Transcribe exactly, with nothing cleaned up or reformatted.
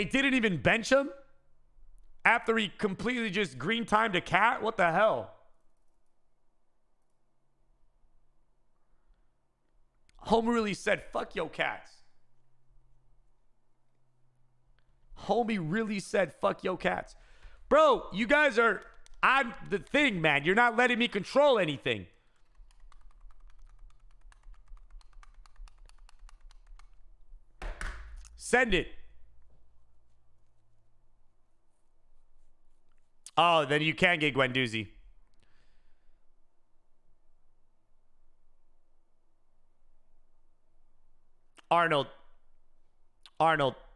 They didn't even bench him after he completely just green timed a cat? What the hell? Homie really said, fuck yo cats. Homie really said, fuck yo cats. Bro, you guys are... I'm the thing, man. You're not letting me control anything. Send it. Oh, then you can get Gwendouzi. Arnold. Arnold.